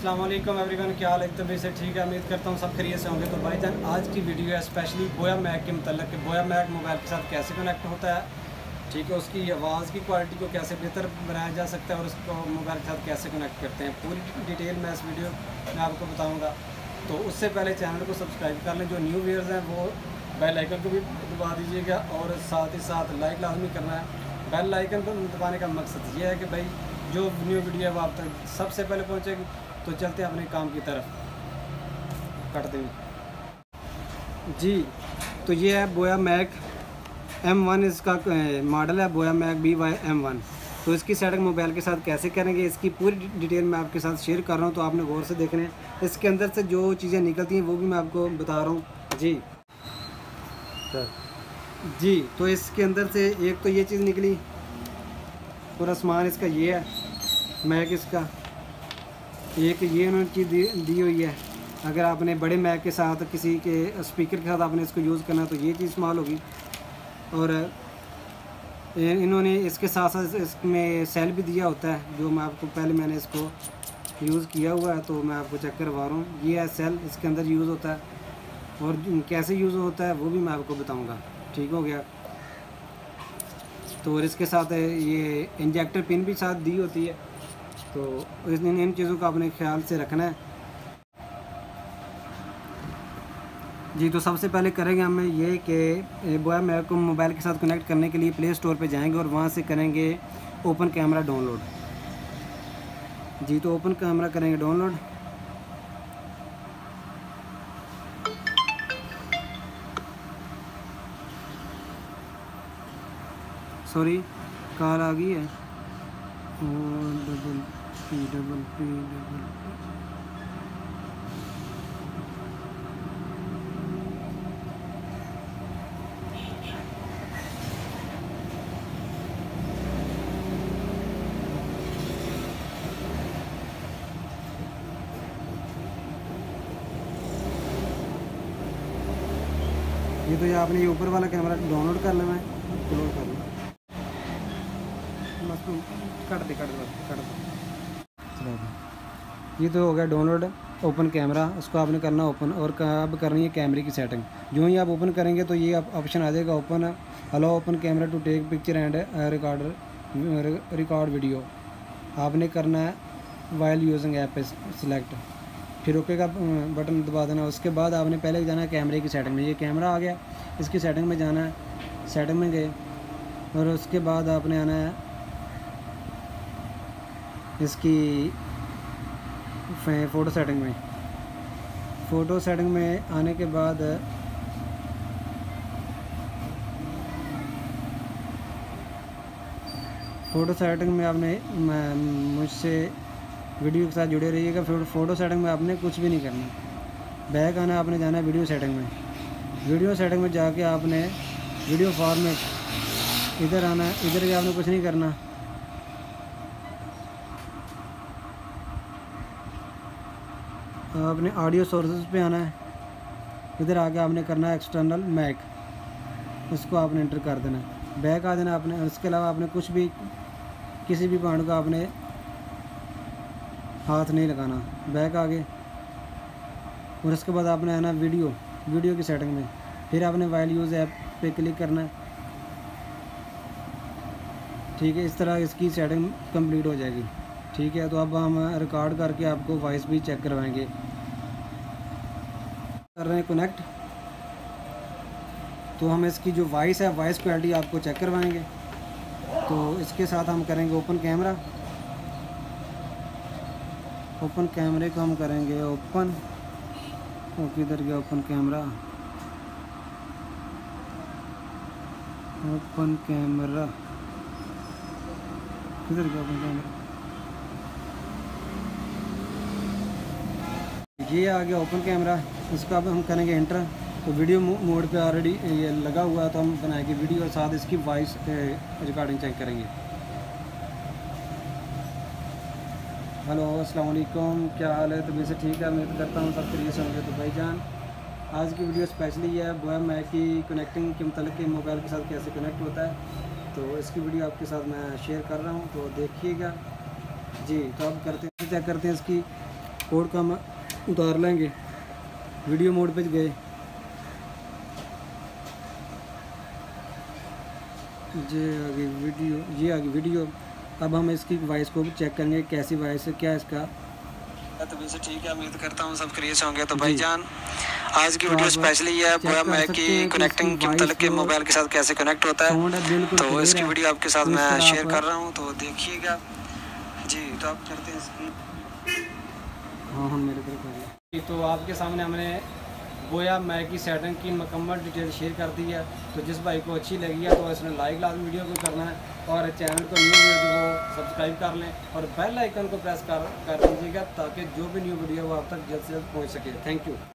अस्सलाम वालेकुम एवरीवन, क्या हाल है? तबीयत से ठीक है, उम्मीद करता हूँ सब खैरियत से होंगे। तो भाईजान आज की वीडियो है स्पेशली बोया मैक के मतलब कि बोया मैक मोबाइल के साथ कैसे कनेक्ट होता है, ठीक है, उसकी आवाज़ की क्वालिटी को कैसे बेहतर बनाया जा सकता है और उसको मोबाइल के साथ कैसे कनेक्ट करते हैं, पूरी डिटेल मैं इस वीडियो में आपको बताऊँगा। तो उससे पहले चैनल को सब्सक्राइब कर लें, जो न्यू व्यूअर्स हैं वो बेल आइकन को भी दबा दीजिएगा और साथ ही साथ लाइक लाजमी करना है। बेल आइकन पर दबाने का मकसद ये है कि भाई जो न्यू वीडियो है वो आप तक सबसे पहले पहुंचेगी। तो चलते हैं अपने काम की तरफ, करते हैं जी। तो ये है बोया मैक M1, इसका मॉडल है बोया मैक BY-M1। तो इसकी सेटिंग मोबाइल के साथ कैसे करेंगे इसकी पूरी डिटेल मैं आपके साथ शेयर कर रहा हूँ, तो आपने गौर से देखना है। इसके अंदर से जो चीज़ें निकलती हैं वो भी मैं आपको बता रहा हूँ जी। तो इसके अंदर से एक तो ये चीज़ निकली, पूरा सामान इसका ये है मैक इसका। एक ये उन्होंने चीज़ दी हुई है, अगर आपने बड़े मैक के साथ किसी के स्पीकर के साथ आपने इसको यूज़ करना तो ये चीज़ इस्तेमाल होगी। और इन्होंने इसके साथ साथ इसमें सेल भी दिया होता है, जो मैं आपको पहले मैंने इसको यूज़ किया हुआ है तो मैं आपको चेक करवा रहा हूँ। ये है सेल, इसके अंदर यूज़ होता है और कैसे यूज़ होता है वो भी मैं आपको बताऊँगा। ठीक हो गया। तो और इसके साथ ये इंजेक्टर पिन भी साथ दी होती है, तो इन चीज़ों का अपने ख्याल से रखना है जी। तो सबसे पहले करेंगे हम ये कि बोया मैक को मोबाइल के साथ कनेक्ट करने के लिए प्ले स्टोर पे जाएंगे और वहाँ से करेंगे ओपन कैमरा डाउनलोड जी। तो ओपन कैमरा करेंगे डाउनलोड। सॉरी कॉल आ गई है। डबल पी ये तो ये आपने ये ऊपर वाला कैमरा डाउनलोड कर लेना है, डाउनलोड कर लो, कट दे चलो। ये तो हो गया डाउनलोड ओपन कैमरा, उसको आपने करना ओपन। और अब करनी है कैमरे की सेटिंग। जो ही आप ओपन करेंगे तो ये ऑप्शन आ जाएगा open, allow open camera to take picture and record video. आपने करना है वाइल यूजिंग ऐप पे सिलेक्ट, फिर ओके का बटन दबा देना। उसके बाद आपने पहले जाना है कैमरे की सेटिंग में। ये कैमरा आ गया, इसकी सेटिंग में जाना है, सेटिंग में गए और उसके बाद आपने आना है इसकी फ़ोटो सेटिंग में। फ़ोटो सेटिंग में आने के बाद फ़ोटो सेटिंग में आपने मुझसे वीडियो के साथ जुड़े रहिएगा। फिर फ़ोटो सेटिंग में आपने कुछ भी नहीं करना, बैक आना, आपने जाना है वीडियो सेटिंग में। वीडियो सेटिंग में जाके आपने वीडियो फॉर्मेट इधर आना है, इधर के आपने कुछ नहीं करना। आपने ऑडियो सोर्सेज पे आना है, इधर आके आपने करना है एक्सटर्नल मैक, उसको आपने एंटर कर देना है, बैक आ देना आपने। उसके अलावा आपने कुछ भी किसी भी पॉइंट का आपने हाथ नहीं लगाना, बैक आ गए। और उसके बाद आपने आना वीडियो की सेटिंग में, फिर आपने वाइल यूज़ ऐप पे क्लिक करना है। ठीक है, इस तरह इसकी सेटिंग कंप्लीट हो जाएगी। ठीक है, तो अब हम रिकॉर्ड करके आपको वॉइस भी चेक करवाएंगे। कर रहे हैं कनेक्ट, तो हम इसकी जो वॉइस है वॉइस क्वालिटी आपको चेक करवाएंगे। तो इसके साथ हम करेंगे ओपन कैमरा। ओपन कैमरे को हम करेंगे ओपन। किधर गया ओपन कैमरा? ओपन कैमरा किधर गया ओपन कैमरा? ये आ गया ओपन कैमरा। इसका अब हम करेंगे एंटर। तो वीडियो मोड पे ऑलरेडी ये लगा हुआ है, तो हम बनाएंगे वीडियो और साथ इसकी वॉइस रिकॉर्डिंग चेक करेंगे। हेलो अस्सलाम वालेकुम, क्या हाल है? तबीयत से ठीक है, उम्मीद करता हूँ सब खैरियत से होंगे। तो भाईजान आज की वीडियो स्पेशली है बोया मैक की कनेक्टिंग के मतलब कि मोबाइल के साथ कैसे कनेक्ट होता है, तो इसकी वीडियो आपके साथ मैं शेयर कर रहा हूँ, तो देखिएगा जी। तो अब चेक करते हैं इसकी कोड का हम उतार लेंगे। वीडियो मोड पे गए, ये आ गई वीडियो। अब हम इसकी वॉइस को चेक करेंगे कैसी वॉइस है, क्या इसका। तो वैसे ठीक है, उम्मीद करता हूँ सब क्रिएट होंगे। तो भाईजान आज की वीडियो स्पेशली है बोया मैक की कनेक्टिंग के मतलब के मोबाइल के साथ कैसे कनेक्ट होता है। तो इसकी वीडियो आपके साथ मैं शेयर कर रहा हूँ, तो देखिएगा जी। तो आप करते हैं इसकी, हाँ मेरे तरफ। तो आपके सामने हमने बोया मैक की सेटिंग की मुकम्मल डिटेल शेयर कर दी है। तो जिस भाई को अच्छी लगी है तो इसने लाइक लाजमी वीडियो को करना है, और चैनल को न्यू वीडियो को सब्सक्राइब कर लें और बेल आइकन को प्रेस कर दीजिएगा, ताकि जो भी न्यू वीडियो वो आप तक जल्द से जल्द पहुंच सके। Thank you.